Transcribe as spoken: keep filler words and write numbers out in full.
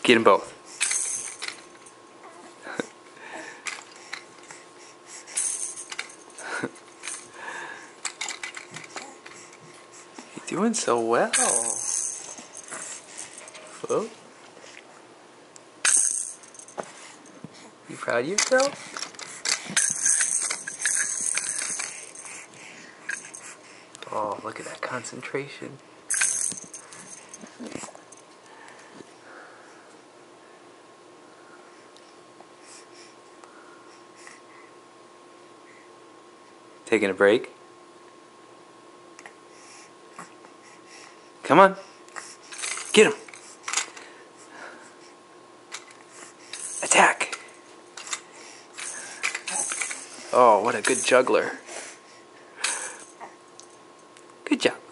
Get them both. You're doing so well. Whoa. You proud of yourself? Oh, look at that concentration. Taking a break? Come on. Get him. Attack. Oh, what a good juggler. Good job.